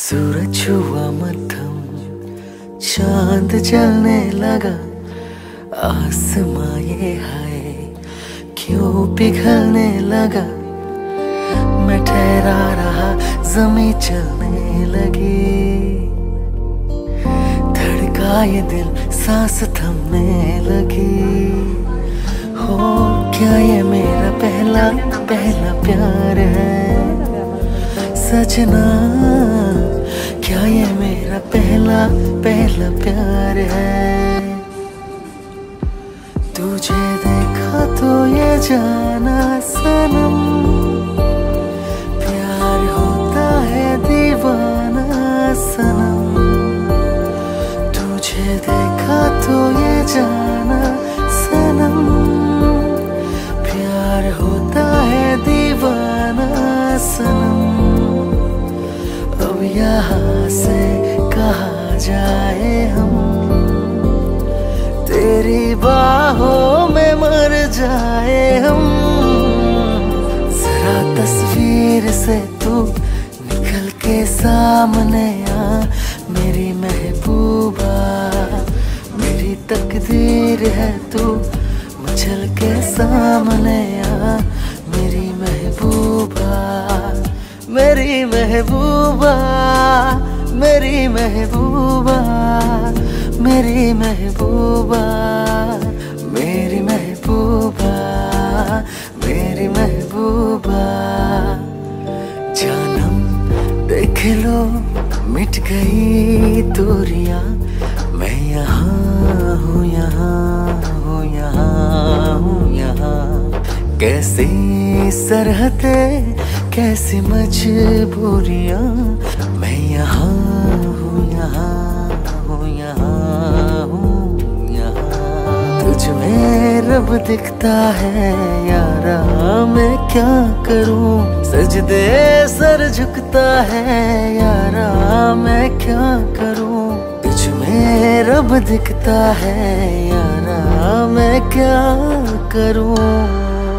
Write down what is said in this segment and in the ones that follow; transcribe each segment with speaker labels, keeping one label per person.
Speaker 1: सूरज हुआ मध्यम, चांद जलने लगा। आसमां ये हाय क्यों पिघलने लगा। मैं ठहरा रहा, जमीन चलने लगी। धड़का ये दिल, सांस थमने लगी। हो क्या ये मेरा पहला पहला प्यार है सजना। क्या ये मेरा पहला पहला प्यार है। तुझे देखा तो ये जाना सनम, प्यार होता है दीवाना सनम। तुझे देखा तो ये जाना सनम, प्यार होता है दीवाना सनम। अब यहाँ से कहाँ जाए हम, तेरी बाहों में मर जाए हम। जरा तस्वीर से तू निकल के सामने आ, मेरी महबूबा। मेरी तकदीर है तू मचल के सामने आ, मेरी महबूबा। मेरी महबूबा, मेरी महबूबा, मेरी महबूबा, मेरी महबूबा, मेरी महबूबा। जानम देख लो मिट गई दूरियां, मैं यहाँ हूँ, यहाँ हूँ, यहाँ हूँ, यहाँ। कैसी सरहदें, कैसी मजबूरियां, मैं यहाँ हूँ, यहाँ हूँ, यहाँ हूँ, यहाँ। तुझ में रब दिखता है यारा, मैं क्या करूँ। सजदे सर झुकता है यारा, मैं क्या करूँ। तुझ में रब दिखता है यारा, मैं क्या करूँ।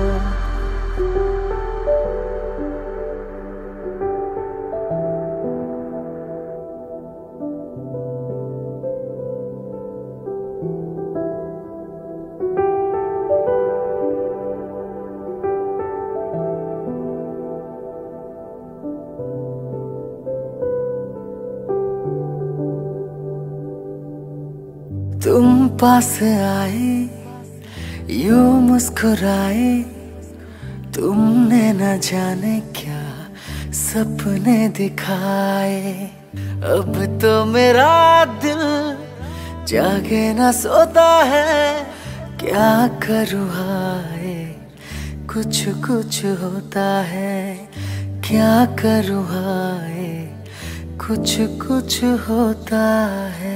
Speaker 1: तुम पास आए, यूं मुस्कुराए। तुमने न जाने क्या सपने दिखाए। अब तो मेरा दिल जागे न सोता है, क्या करूँ हाय कुछ कुछ होता है। क्या करूँ हाय कुछ कुछ होता है।